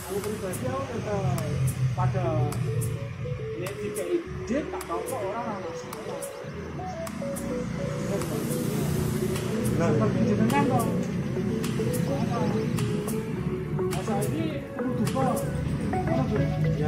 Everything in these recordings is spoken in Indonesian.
Aku pribadi aku pada ini kayak ide tak tahu kok orang masalah. Seperti jenengan kok. Masa ini perlu dupa. Ya.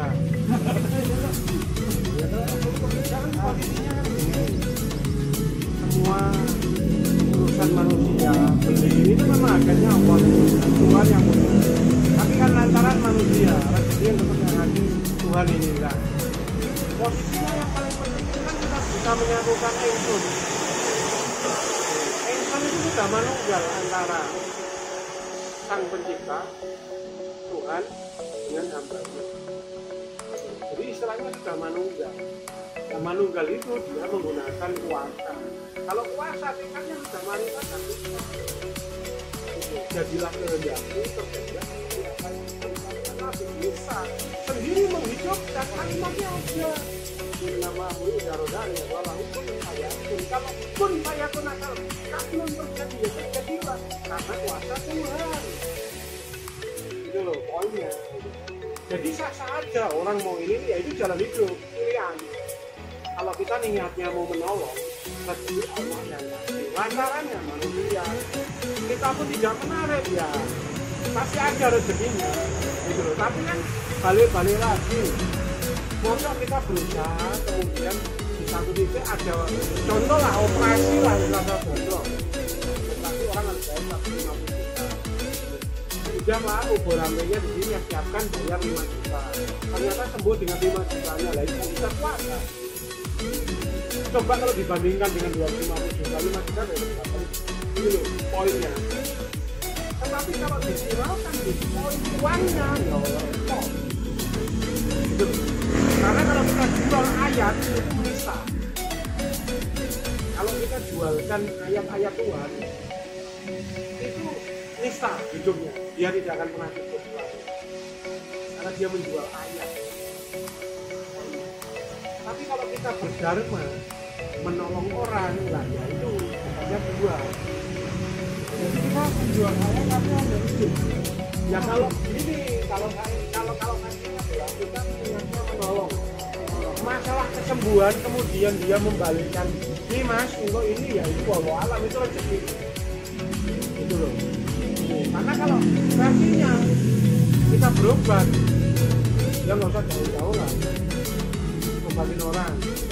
Semua urusan manusia beli itu memang akhirnya Allah Tuhan yang punya. Tapi kan lantaran manusia rezeki yang tetap yang hati Tuhan ini enggak. Posisinya yang paling penting itu kan kita bisa menyatukan Engsun. Engsun itu sudah manunggal antara Sang Pencipta Tuhan dengan hamba-Nya. Jadi istilahnya sudah manunggal. Yang manunggal itu dia menggunakan kuasa. Kalau kuasa tingkatnya sudah marifatan. Jadilah kehendakmu terjadilah apa yang bisa sendiri menghidupkan kalimatnya aja. Nama udah rodanya walau pun fayakun. Kalau pun fayakun asal kapan terjadi ya terjadilah karena kuasa Tuhan. Itu loh poinnya. Jadi sah-sah aja orang mau ini ya itu jalan hidup pilihan. Kalau kita niatnya mau menolong, rezeki Allah yang kasih. Lantarannya manusia, kita pun tidak menarik ya, pasti ada rezekinya. Gitu loh. Tapi kan balik-balik lagi, masa kita berusaha kemudian di satu titik ada contoh lah operasi lah di rasa bodoh. Operasi orang harus bayar 150 juta. Sudah lah ubur rambenya di sini yang siapkan bayar 5 juta. Ternyata sembuh dengan 5 jutanya, lah itu kita kuasa. Coba kalau dibandingkan dengan 250 juta, 5 juta dari berapa? Ini loh poinnya. Tetapi kalau disiralkan di poin uangnya, ya repot. Gitu. Karena kalau kita jual ayat itu bisa. Kalau kita jualkan ayat-ayat Tuhan, itu nista hidupnya. Dia tidak akan pernah cukup lagi. Karena dia menjual ayat. Tapi kalau kita berdharma, menolong orang, lah ya itu hanya dua. Jadi kita menjual ayat tapi ada hidup. Ya kalau ini, kalau kita niatnya menolong. Masalah kesembuhan kemudian dia membalikkan, ini mas, untuk ini ya itu walau alam itu rezeki. Itu loh. Karena kalau versinya kita berobat, ya nggak usah jauh-jauh lah. Obatin orang.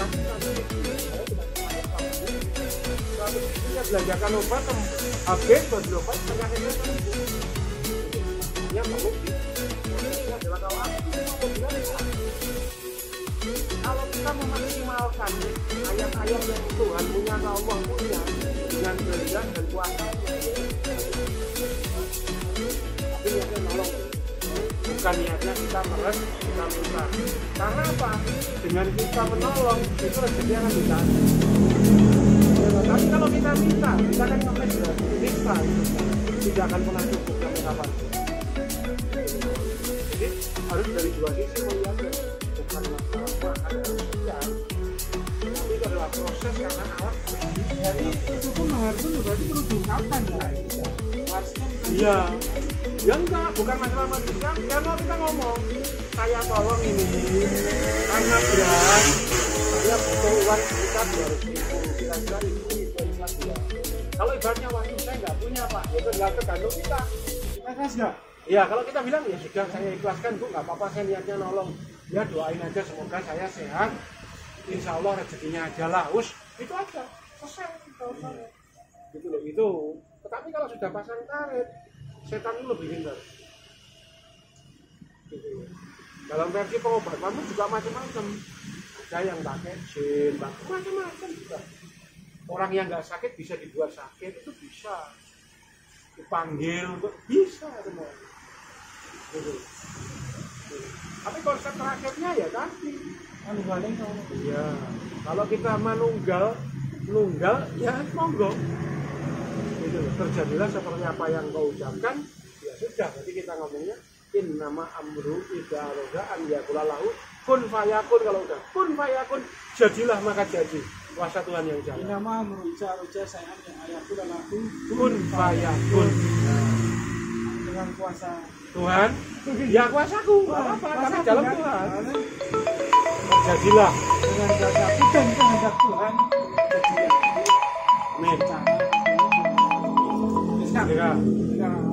Kita belajarkan obat, habis buat obat penyakitnya sembuh. Ini perlu ini adalah kalau kita memaksimalkan ayat-ayat yang Tuhan punya, Allah punya dengan kehendak dan kuasa, tapi niatnya nolong, bukan niatnya kita meres, kita minta. Karena apa? Dengan kita menolong itu rezeki akan dikasih. Tapi kalau kita minta, kita kan ngemes berarti bisa tidak akan pernah cukup sampai kapan. Jadi harus dari dua sisi melihatnya, bukan masalah makan dan sekian, tapi itu adalah proses karena alat. Jadi itu pun harus berarti perlu diungkapkan ya. Iya, ya enggak, bukan masalah manusia. Ya kalau kita ngomong, saya tolong ini karena berat, saya butuh uang sekitar 200.000, kira-kira itu ikhlas dia. Kalau ibaratnya waktu saya nggak punya pak, itu nggak tergantung kita. Ikhlas nggak? Ya kalau kita bilang ya sudah saya ikhlaskan bu, nggak apa-apa saya niatnya nolong. Ya doain aja semoga saya sehat, insya Allah rezekinya aja lah, itu aja, selesai. Gitu loh itu. Tetapi kalau sudah pasang karet, setan itu lebih pintar. Gitu. Dalam versi pengobatanmu juga macam-macam. Ada yang pakai jin, macam-macam juga. Orang yang nggak sakit bisa dibuat sakit, itu bisa. Dipanggil, bisa semua. Gitu. Tapi konsep terakhirnya ya tadi. Iya. Kalau kita menunggal, ya monggo. Gitu. Terjadilah seperti apa yang kau ucapkan, ya sudah. Jadi kita ngomongnya in nama amru idza arada an yaqula lahu kun fayakun. Kalau udah kun fayakun, jadilah maka jadi. Kuasa Tuhan yang jalan. In nama amru idza arada sayang yang ayatku dan aku kun fayakun. Dengan kuasa Tuhan, ya kuasaku, nggak apa-apa, tapi dalam Tuhan. Terjadilah dengan kuasaku dan kehendak Tuhan. amin. Nah, Ya. nah,